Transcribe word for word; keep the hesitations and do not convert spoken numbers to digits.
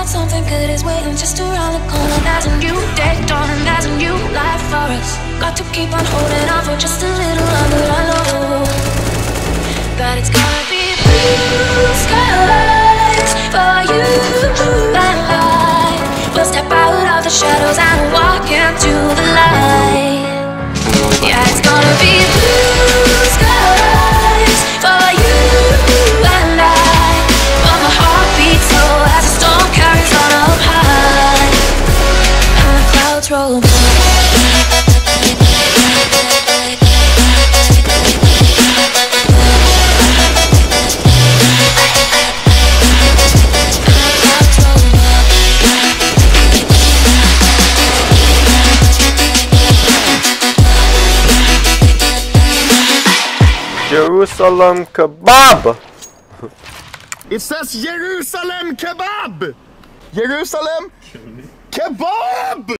that something good is waiting just around the corner. There's a new day dawning, there's a new life for us. Got to keep on holding on for just a little longer. I know that it's gonna be blue skies for you and I. We'll step out of the shadows and walk into the light. Yeah, it's gonna be blue skies for you and I. But my heart beats slow as the storm carries on up high, and the clouds roll by. Jerusalem kebab! It says Jerusalem kebab! Jerusalem kebab!